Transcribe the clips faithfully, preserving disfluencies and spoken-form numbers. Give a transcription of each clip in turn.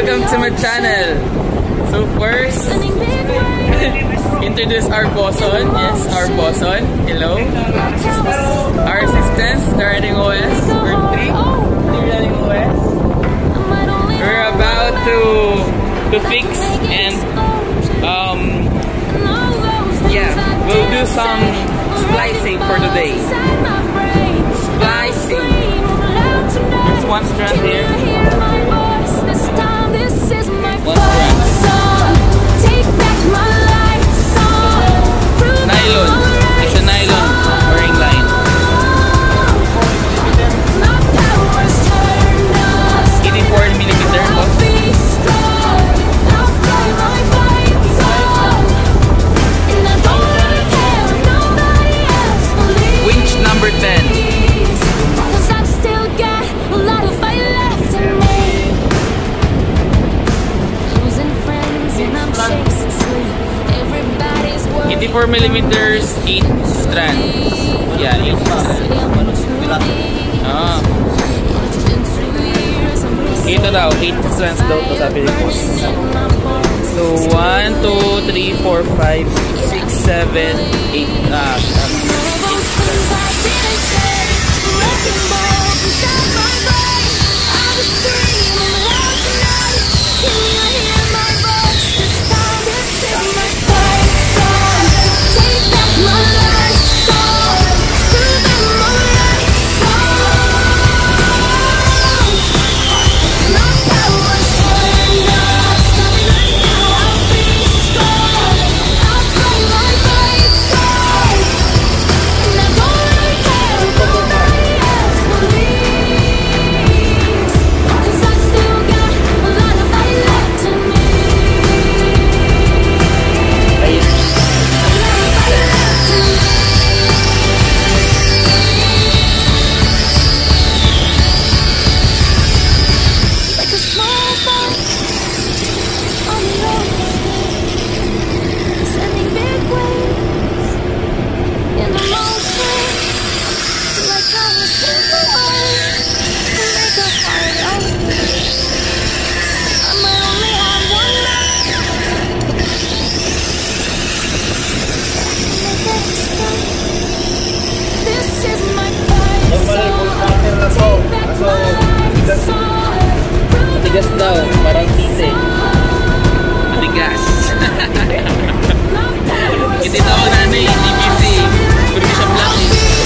welcome to my channel. So first, introduce our boson. Yes, our boson. Hello. Our assistants, the Running O S. We're three. Three Running O S. We're about to to fix and um yeah, we'll do some splicing for today. Splicing. There's one strand here. One strand. Nylon. It's a nylon wearing line. eighty-four millimeter. Winch number ten. eighty-four millimeters, eight strands. Yeah, eight strands. Ah. Ito daw, eight strands daw to sabi ko. So, one, two, three, four, five, six, seven, eight. Ah, matigas daw, parang tite. Matigas. Hindi tawag na na yung D B C. Pwede siya black.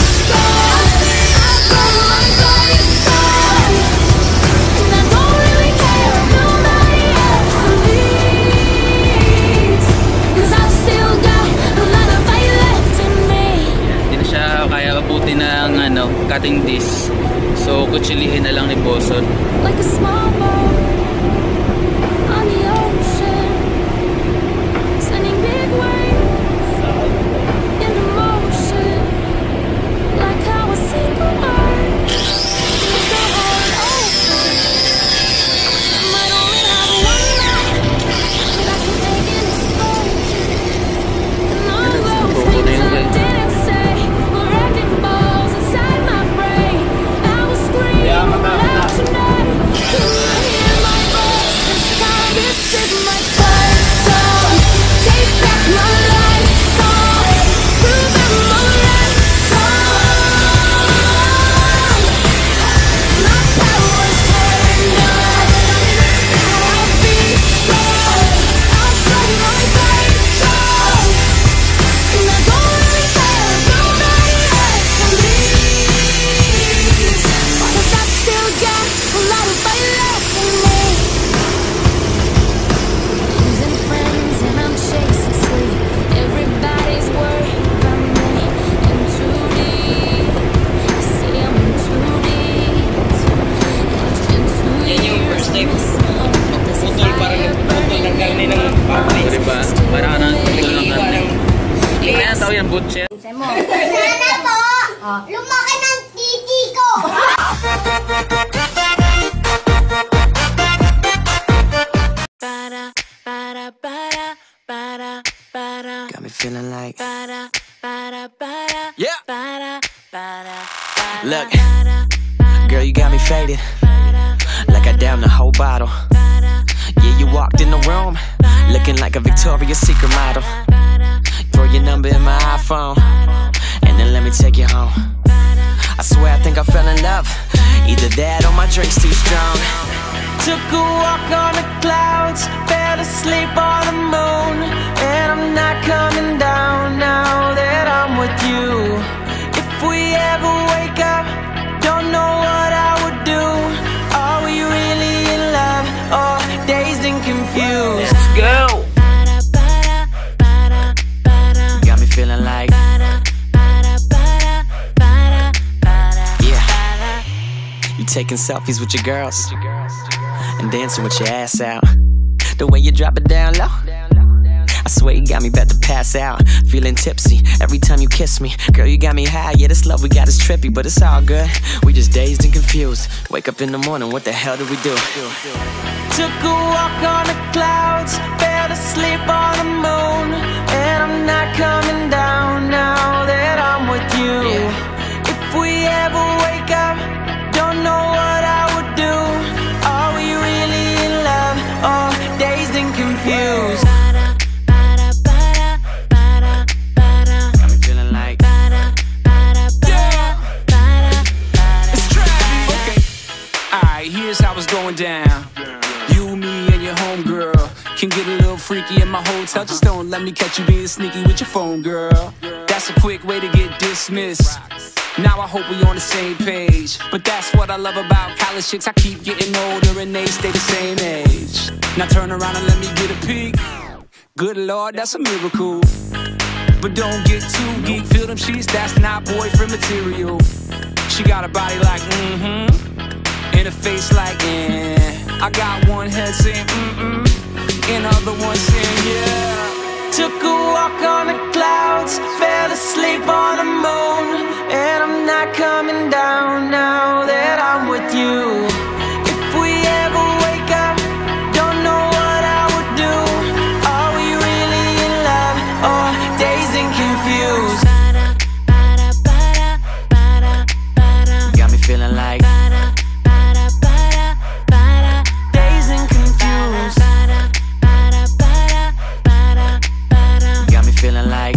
Hindi na siya kaya abuti ng ano, cutting disc. So, kutsilihin na lang ni Boson. Like a small boat on the ocean, sending big waves into motion, like how a single word can go all over. I might only have one night, but I can make an explosion. And all those things I didn't say were wrecking balls inside my brain. I was screaming loud tonight. Can you hear my voice this time? This is my fight song. Take back my life song. Remember my life song. My power's turned on. I'll be strong. I'll fight my fight song. And I don't really care if nobody else believes, 'cause I've still got a lot of fight left in me. Losing friends and I'm chasing sleep. Everybody's worried about me. I'm too deep. You see I'm in too deep. It's been two years. Putol parang putol ng karne ng pabrik. Diba? Parang ka ng putol ng karne. Kaya tao yan, butcher. Sana po, lumaki ng titi ko. Got me feeling like yeah. Look, girl, you got me faded like I downed the whole bottle. you walked in the room, looking like a Victoria's Secret model. Throw your number in my iPhone, and then let me take you home. I swear I think I fell in love. Either that or my drink's too strong. Took a walk on the clouds, fell asleep on the moon, and I'm not coming down now that I'm with you. If we ever wake up, don't know what I would do. Are we really in love or dazed and confused? Let's go! Got me feeling like, yeah, you taking selfies with your girls and dancing with your ass out. The way you drop it down low, I swear you got me about to pass out. Feeling tipsy every time you kiss me. Girl, you got me high, yeah, this love we got is trippy, but it's all good. We just dazed and confused. Wake up in the morning, what the hell did we do? Took a walk on the clouds, fell asleep on the moon, and I'm not coming down now that I'm with you. Yeah. If we ever wake up, don't know what I would do. Are we really in love or dazed and confused? Got me feeling like, yeah. It's Travis. Okay. Alright, here's how it's going down. You, me, and your homegirl can get a little freaky in my hotel. Just don't let me catch you being sneaky with your phone, girl. That's a quick way to get dismissed. Now I hope we on the same page. But that's what I love about college chicks. I keep getting older and they stay the same age. Now turn around and let me get a peek. Good Lord, that's a miracle. But don't get too geek. Feel them sheets, that's not boyfriend material. She got a body like mm-hmm, and a face like eh. I got one head saying mm-mm, and other one saying yeah. took a walk on the clouds, fell asleep on the moon, and I'm not coming down now that I'm with you. If we ever wake up, don't know what I would do. Are we really in love or dazed and confused? Got me feeling like dazed and confused. Got me feeling like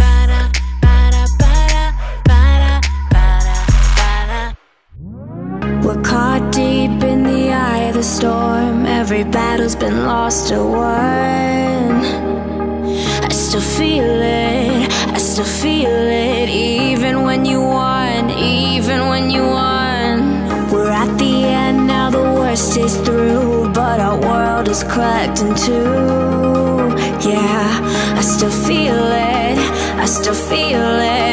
we're caught deep in the eye of the storm. Every battle's been lost or won. I still feel it, I still feel it. Even when you won, even when you won. We're at the end now, the worst is through, but our world is cracked in two. Yeah, I still feel it, I still feel it.